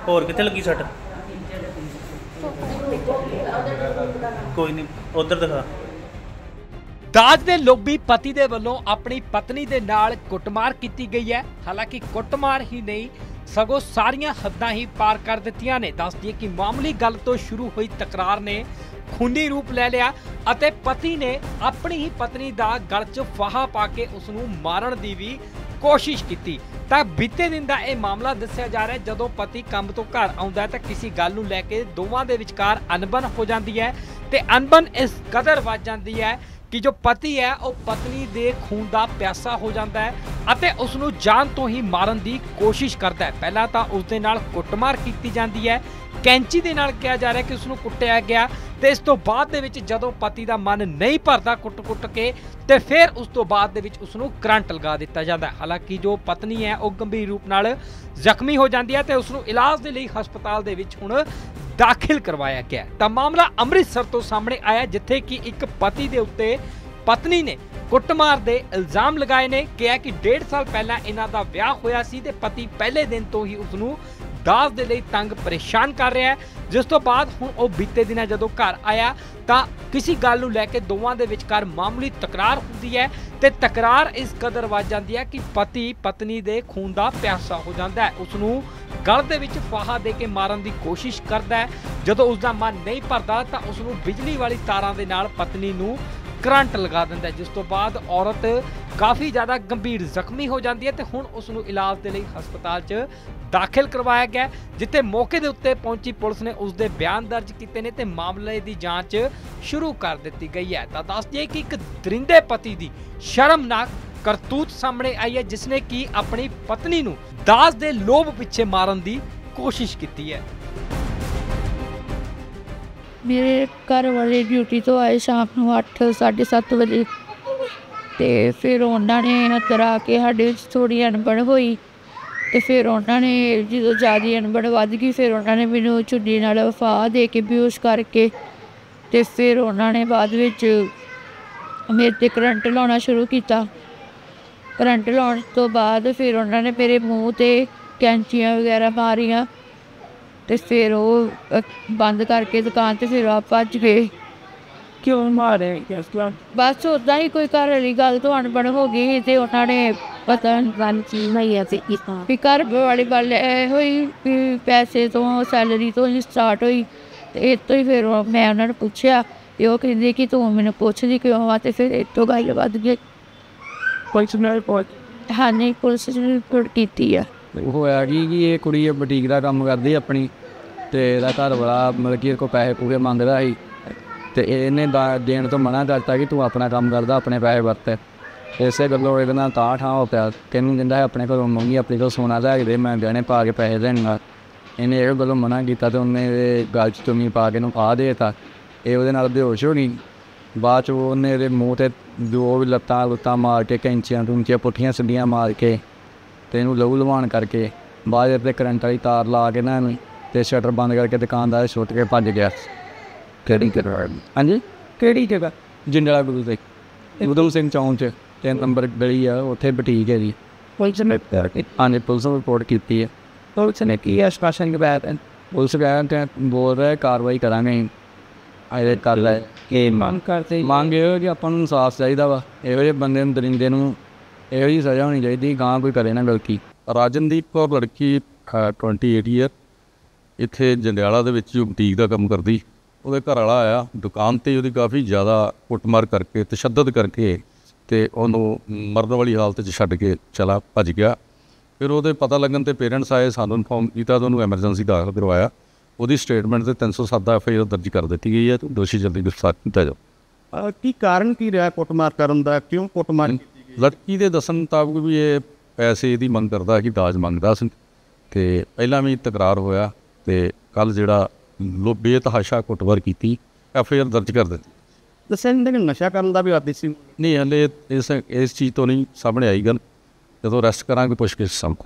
होर कित्थे लगी सट? कोई नहीं, उधर दिखा। दाज दे लोभी पति दे वल्लों अपनी पत्नी दे नाल कुटमार कीती गई है। हालांकि कुटमार ही नहीं सगों सारियां हद्दां ही पार कर दित्तियां ने। दस दिए कि मामूली गल तो शुरू हुई तकरार ने खूनी रूप ले लिया अते पति ने अपनी ही पत्नी दा गल च फाहा पा के उसनूं मारन दी भी कोशिश की। ਤਾਂ ਬੀਤੇ दिन का यह मामला दस्या जा रहा है। जदों पति काम तो घर आउंदा है तो किसी गल नूं लैके दोवां दे विचकार अनबन हो जाती है ते अनबन इस कदर वध जाती है कि जो पति है वह पत्नी दे खून का प्यासा हो जाता है अते उसनूं जान तो ही मारन की कोशिश करता है। पहला तो उसदे नाल कुटमार की जाती है, कैंची दे नाल कहा जा रहा है कि उसनूं कुट्टिया गया तो इस तो बाद दे विच जदों पति का मन नहीं भरता कुट कुट के तो फिर उस तो बाद दे विच उसनूं करंट लगा दिता जाता है। हालांकि जो पत्नी है वह गंभीर रूप नाल जख्मी हो जाती है तो उसनूं इलाज के लिए हस्पताल दे विच हुण दाखिल करवाया गया। तो मामला अमृतसर तो सामने आया जिथे कि एक पति के उत्ते पत्नी ने कुटमार के इल्जाम लगाए ने। कहा कि 1.5 साल पहला इन्हां दा विआह होया सी ते पति पहले दिन तो ही उसनूं दाज दे लई तंग परेशान कर रहा है, जिस तो बाद हुण वो बीते दिन जदों घर आया तो किसी गल नूं लैके दोवां दे विचकार मामूली तकरार होंदी है ते तकरार इस कदर वध जाती है कि पति पत्नी दे खून दा प्यासा हो जाता है। उसनूं गल दे विच फाहा दे के मारन की कोशिश करता है। जदों उसका मन नहीं भरता तो उसनूं बिजली वाली तारां दे नाल पत्नी नूं करंट लगा दिंदा है, जिस तो बाद औरत काफ़ी ज़्यादा गंभीर जख्मी हो जाती है तो हुण उसनूं इलाज के लिए हस्पताल च दाखिल करवाया गया जिथे मौके के उत्ते पहुंची पुलिस ने उसके बयान दर्ज किए ने ते मामले की जांच शुरू कर दी गई है। तो दस दिए कि एक दरिंदे पति की शर्मनाक करतूत सामने आई है जिसने कि अपनी पत्नी नूं दाज दे लोभ पिछे मारन की कोशिश की है। मेरे घर वाले ड्यूटी तो आए शाम को 8 साढ़े 7 बजे तो फिर उन्होंने अंदर आके साढ़े थोड़ी अनबन हुई तो फिर उन्होंने जो ज़्यादा अनबन वध गई फिर उन्होंने मैनू चुन्नी नाल फाह दे के बेहोश करके तो फिर उन्होंने बाद विच मेरे ते करंट लाना शुरू किया। करंट लाने तो बाद फिर उन्होंने मेरे मूँह ते कैंचियाँ वगैरह मारियाँ तो फिर वो बंद करके दुकान तो फिर आप भज गए। क्यों मारे? बस उदा ही कोई घर वाली गल तो अनबन हो गई तो उन्होंने पता भी घर वाली गल हुई भी पैसे तो सैलरी तो ही स्टार्ट हुई तो इस तो ही फिर मैं उन्होंने पूछा तो वो कहते कि तू मैंने पुछदी क्यों आ तो फिर इतों गल वध गई। हाँ नहीं पुलिस ने रिपोर्ट की है। होया कि ये कुड़ी बुटीक का काम करती अपनी तो यदा घर वाला मतलब कि को पैसे पूरे मंगता ही तो इन्हें देने तो मना करता कि तू अपना काम करदा अपने पैसे वरत। इस गलों ये तां ठां हो पाया कहूँ कहता है अपने घरों मंगी अपने को सोना लै दे मैं गहने पा के पैसे देंगा। इन्हें ये गलों मना किया तो उन्हें गल च चुन्नी पा के आ देता ये वो बेहोश हो गई। बाद च उन्हें मूँह से जो भी लत्तां लुत्तां मार के कैंचियां टूंचियां पुट्ठियां सीढ़ियां मार के तो इनू लहू लवान करके बाद करंट वाली तार ला के ना तो शटर बंद करके दुकानदार छुट के भज गया। हाँ जी केड़ी जगह? जिंडला गुरु से उधम सिंह चौंक च 3 नंबर गली है उत्थे बुटीक है जी। पुलिस ने हाँ जी पुलिस ने रिपोर्ट की है। पुलिस ने की आश्वासन के बाद पुलिस गया बोल रहे कार्रवाई करांगे अजे कर लै कि मांग करते मांग ये कि अपन इंसाफ चाहिए वा ये बंदे दरिंदे यही सज़ा होनी चाहिए गां कोई करे ना गलती। राजनदीप कौर लड़की 28 ईयर इत्थे जंडियाला दे विच बुटीक का काम करती। ਉਹਦੇ घर वाला आया दुकान ते ਉਹਦੀ काफ़ी ज़्यादा कुटमार करके तशद्दद करके तो उन्होंने मरण वाली हालत छड्ड के चला भज गया। फिर वो पता लगन तो पेरेंट्स आए सानू इन्फॉर्म किया तो उन्होंने एमरजेंसी दाखिल करवाया। वो स्टेटमेंट से 307 FIR दर्ज कर दी गई है तो दोषी जल्दी गिरफ्तार किया जाओ। की कारण की रहा कुटमार करन दा क्यों कुटमार? लड़की के दसन मुताबिक भी ये पैसे की मंग करता कि दाज मंगता सी ते पहला भी तकरार होया तो कल जिहड़ा लो बेतहाशा कुटमार की FIR दर्ज कर दी। दसन नशा करन दा भी आदी सी? नहीं हले इस चीज़ तो नहीं सामने आई गल जो अरैसट करांगे पुछगिछ सामने